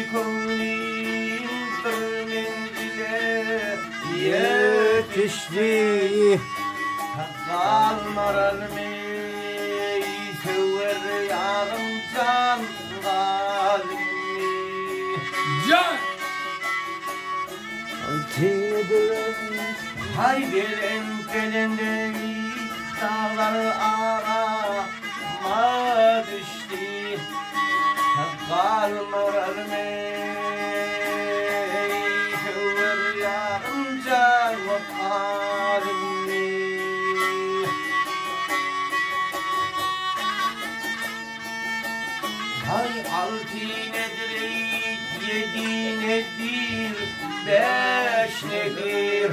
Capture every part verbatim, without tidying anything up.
kumlin bir mendile yetişti kalmaran mi sever yarım can galimi can hay belen belende dağları arama düştü kalmaran mi sever yarım can galimi hay altı nedir, yedi nedir, beş nedir?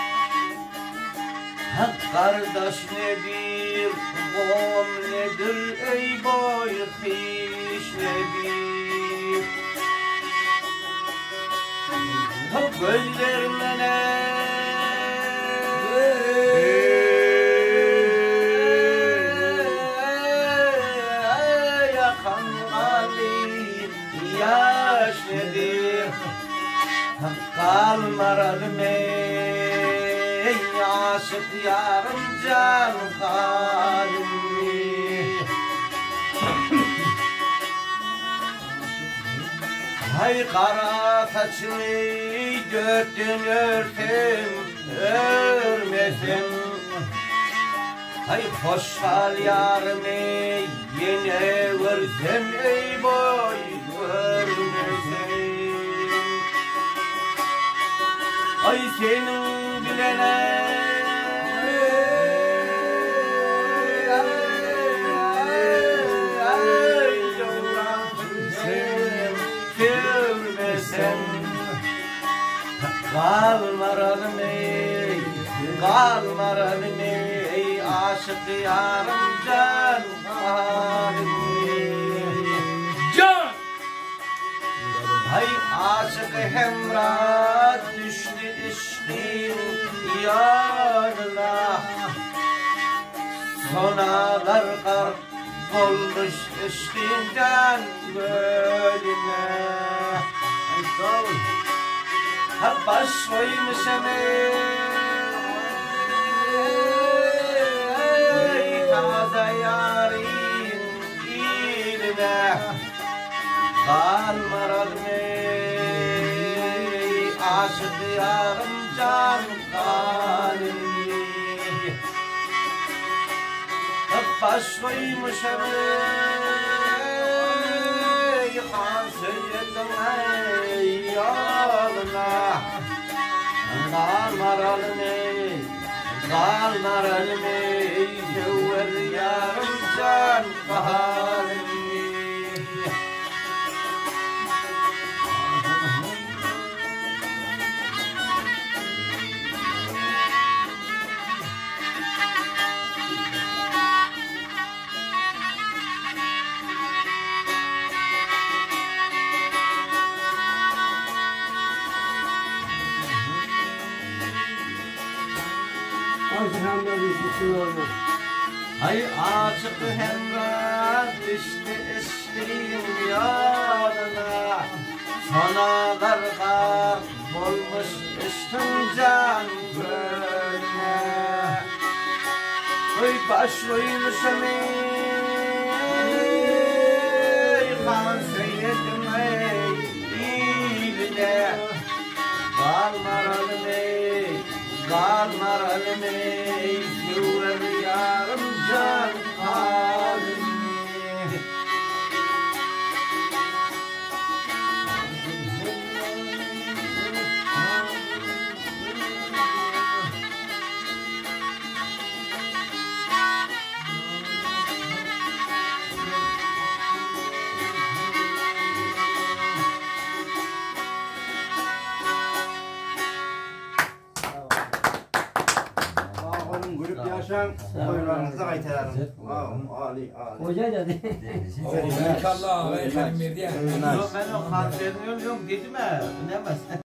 Ha kardeş nedir, kom nedir, ey boy hiç nedir? Ha gözlerine yaş nedir? Kalmadım ey aşık yarım can kalimi hay kara saçını gördün örtün örmesin hay hoş hal yarım ey yine görsem ey boy görmesin ay senin bilene ay yollarım görmesem kalmaram ey kalmaram ey aşık yarım can can hay aşık hemrat düştü içtim yarına sonalar kar olmuş içtiğinden gölüne ha baş koymuşum ey taze yarın iline kalmaram ey aşık yarım can kalimi baş koymuşum ey han söyledim ey yoluna kalmaram ey kalmaram ey sever yarım can kalimi hay açık hemrat düştü içtiğim yanına sonalar kar olmuş içtim can gölüne oy baş koymuşum ey kan söyledim ey iline kalmaram ey kalmaram ey sever yarım can kalimi yaşam oylarınızda kaytararım. Ali, Ali. Hoca dedi. Allah, Allah, efendim verdi ya. Yok ben o kanserini yok dedim ha. Ne